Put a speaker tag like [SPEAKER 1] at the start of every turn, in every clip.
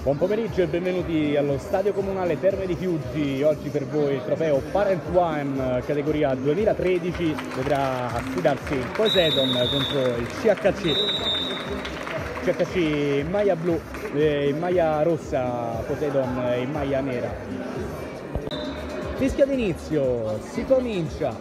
[SPEAKER 1] Buon pomeriggio e benvenuti allo Stadio Comunale Terme di Fiuggi. Oggi per voi il trofeo Parent One categoria 2013 vedrà sfidarsi il Poseidon contro il CHC in maglia blu e in maglia rossa, Poseidon in maglia nera. Fischia d'inizio, si comincia.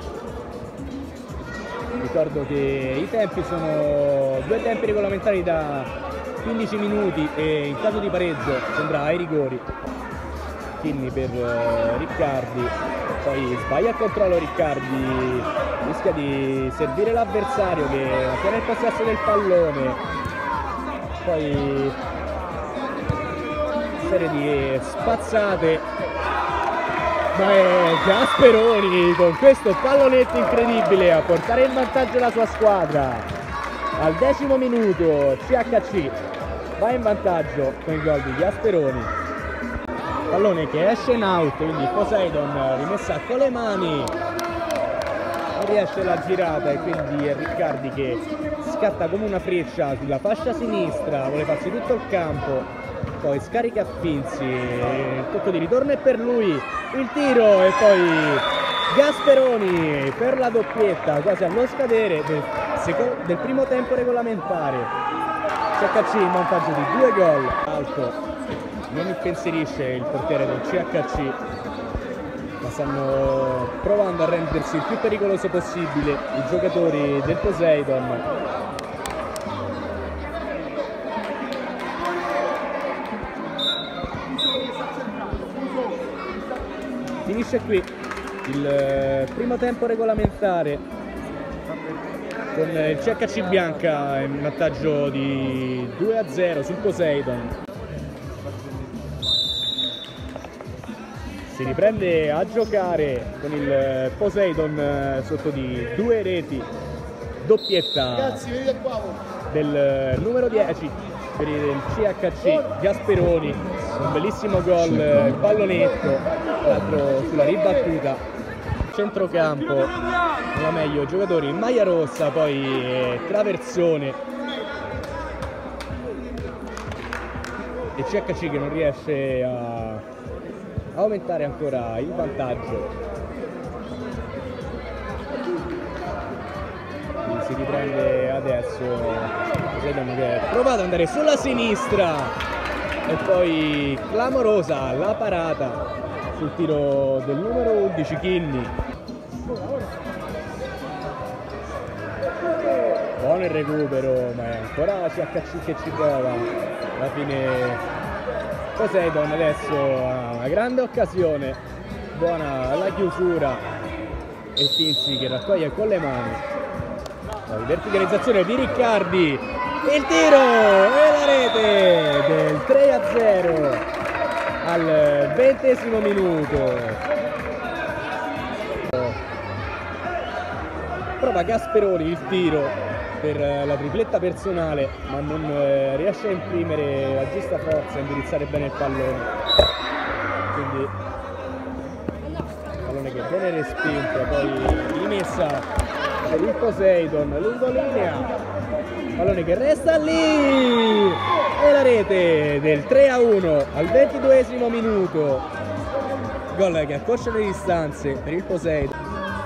[SPEAKER 1] Ricordo che i tempi sono due tempi regolamentari da 15 minuti e in caso di pareggio si andrà ai rigori. Kinni per Riccardi, poi sbaglia il controllo Riccardi, rischia di servire l'avversario che ottiene il possesso del pallone, poi serie di spazzate, ma è Gasperoni con questo pallonetto incredibile a portare in vantaggio la sua squadra. Al 10° minuto CHC va in vantaggio con il gol di Gasperoni, pallone che esce in out, quindi Poseidon rimessa con le mani, non riesce la girata e quindi è Riccardi che scatta come una freccia sulla fascia sinistra, vuole farsi tutto il campo, poi scarica a Finzi, il tocco di ritorno è per lui, il tiro e poi Gasperoni per la doppietta quasi allo scadere del primo tempo regolamentare. CHC in vantaggio di 2 gol. Alto non impensierisce il portiere del CHC, ma stanno provando a rendersi il più pericoloso possibile i giocatori del Poseidon. Finisce qui il primo tempo regolamentare con il CHC bianca in vantaggio di 2-0 sul Poseidon. Si riprende a giocare con il Poseidon sotto di 2 reti, doppietta del numero 10 per il CHC Gasperoni, un bellissimo gol, pallonetto, tra l'altro sulla ribattuta. Centrocampo, o meglio giocatori in maglia rossa, poi traversone e CHC che non riesce a aumentare ancora il vantaggio. Quindi si riprende adesso Poseidon che prova ad andare sulla sinistra e poi clamorosa la parata sul tiro del numero 11 Kinni. Buono il recupero, ma è ancora CHC che ci prova. Alla fine Poseidon adesso ha una grande occasione, buona la chiusura e Finzi che raccoglie con le mani. La verticalizzazione di Riccardi, il tiro e la rete del 3-0 al 20° minuto. Prova Gasperoni il tiro per la tripletta personale, ma non riesce a imprimere la giusta forza, a indirizzare bene il pallone. Quindi pallone che viene respinto, poi rimessa per il Poseidon lungo linea, pallone che resta lì e la rete del 3-1 al 22° minuto. Gol che accorcia le distanze per il Poseidon.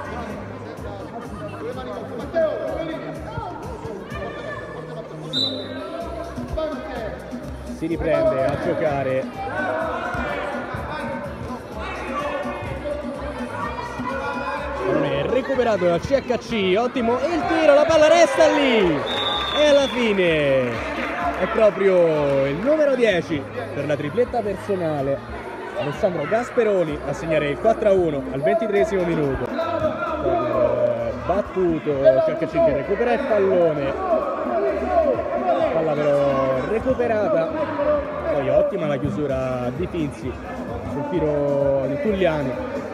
[SPEAKER 1] Si riprende a giocare recuperato da CHC, ottimo il tiro, la palla resta lì e alla fine è proprio il numero 10 per la tripletta personale Alessandro Gasperoni a segnare il 4-1 al 23° minuto. Battuto CHC che recupera il pallone, palla però recuperata, poi ottima la chiusura di Finzi sul tiro di Tugliani,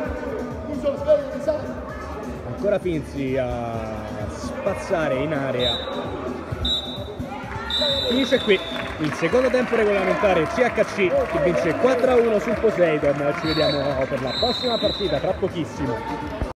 [SPEAKER 1] ancora Finzi a spazzare in area. Finisce qui il secondo tempo regolamentare, CHC che vince 4-1 sul Poseidon. Ci vediamo per la prossima partita tra pochissimo.